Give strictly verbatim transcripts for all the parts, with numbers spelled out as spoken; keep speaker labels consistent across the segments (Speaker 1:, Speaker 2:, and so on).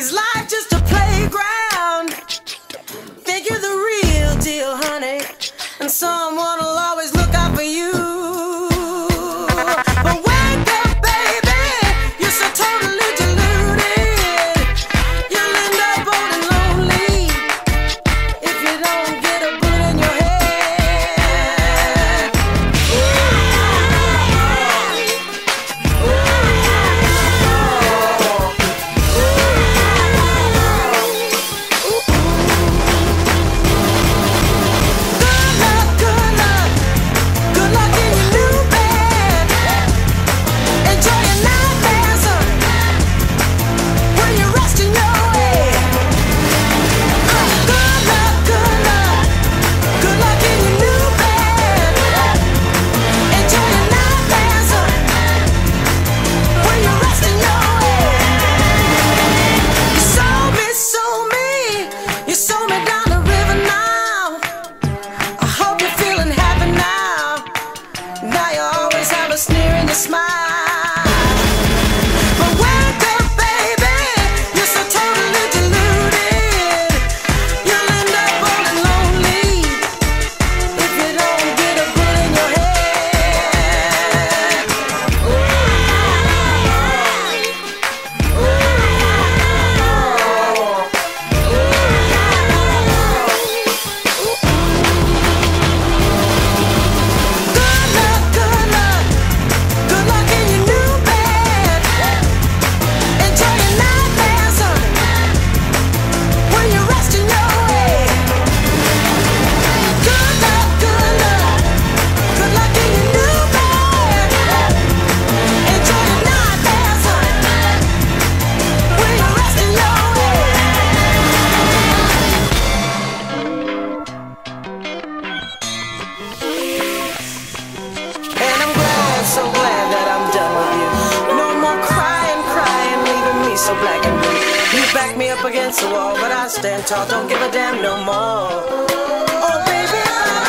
Speaker 1: Is life just a playground? Think you're the real deal, honey, and someone will always look out for you. But wake up, baby, you're so totally deluded. You'll end up old and lonely if you don't get a bullet in your head. Smile, but wake up, baby, you're so totally deluded. You'll end up old and lonely if you don't get a bullet in your head. So glad that I'm done with you. No more crying, crying, leaving me so black and blue. You back me up against the wall, but I stand tall, don't give a damn no more. Oh baby,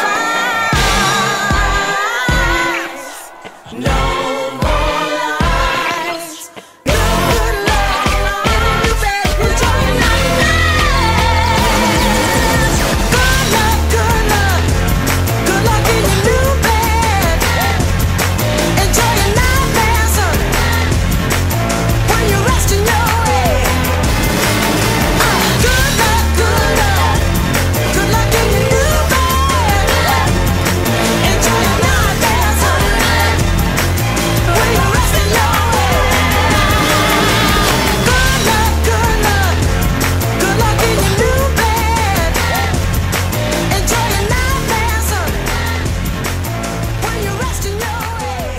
Speaker 1: lies. No more lies. Good luck, you better enjoy your night. Good luck, good luck, good luck in your new bed. Enjoy your night there, son, when you're resting your head. Uh, good luck, good luck, good luck in your new bed. Enjoy your night there, son, when you're resting your head. Good luck, good luck, good luck in your new bed. Enjoy your night there, son, when you're resting your head.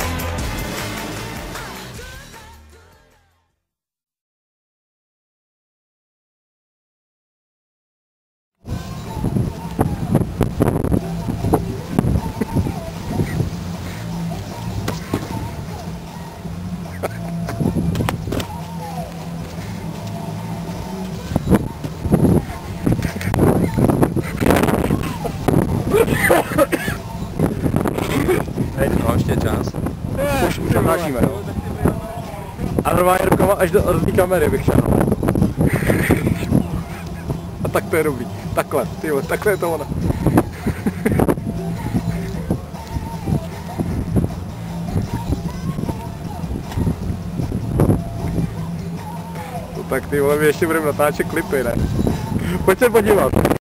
Speaker 2: Nejde to ještě čas. Už, už natáčíme, no. A normálně rukama až do, do té kamery bych šel. A tak to je dobrý. Takhle, tyjo, takhle je to ono. No tak ty vole, my ještě budeme natáčet klipy, ne? Pojď se podívat.